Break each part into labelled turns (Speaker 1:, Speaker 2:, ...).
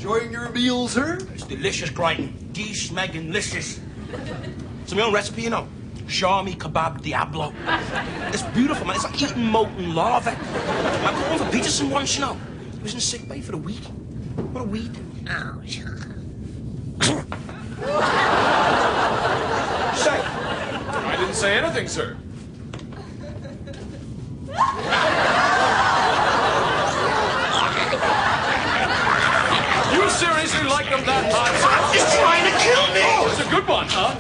Speaker 1: Enjoying your meal, sir?
Speaker 2: It's delicious, Crichton. Geese, Megan, delicious. It's my own recipe, you know. Shami kebab Diablo. It's beautiful, man. It's like eating molten lava. I got one for Peterson once, you know. He was in sick bay for a week. What a week. Oh, Say.
Speaker 1: I didn't say anything, sir. You seriously like them that hot, sir?
Speaker 2: He's trying to kill me!
Speaker 1: Oh, it's a good one, huh?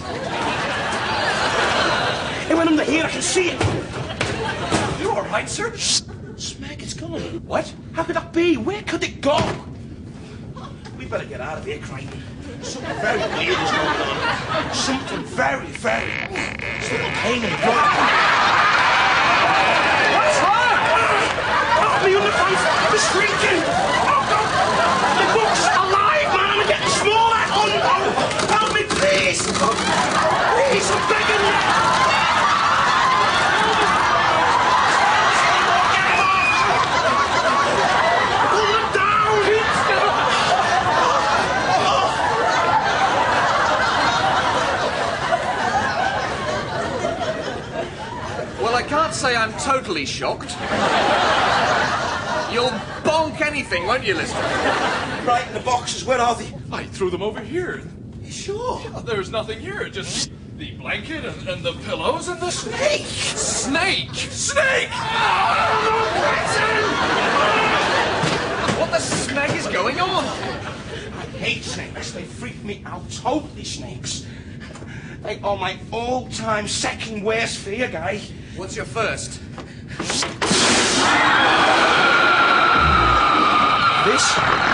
Speaker 2: Hey, when I'm here, I can see it.
Speaker 1: You all right, sir?
Speaker 2: Smeg, it's gone. What? How could that be? Where could it go? We better get out of here, Crichton. Something very weird is going on. Something very, very... It's a little pain in the butt. What's wrong? Oh, my underpants are streaking. Oh, God. The book's alive, man. I'm getting smaller. Oh, no. Help me, please. Please, I'm begging you.
Speaker 1: Well, I can't say I'm totally shocked. You'll bonk anything, won't you, Lister?
Speaker 2: Right in the boxes. Where are they?
Speaker 1: I threw them over here.
Speaker 2: You sure?
Speaker 1: Yeah, there's nothing here, just the blanket and the pillows and the
Speaker 2: Snake!
Speaker 1: snake! Snake! What the snake is going on?
Speaker 2: I hate snakes. They freak me out. Totally snakes. They are my all-time second worst fear, guy.
Speaker 1: What's your first?
Speaker 2: This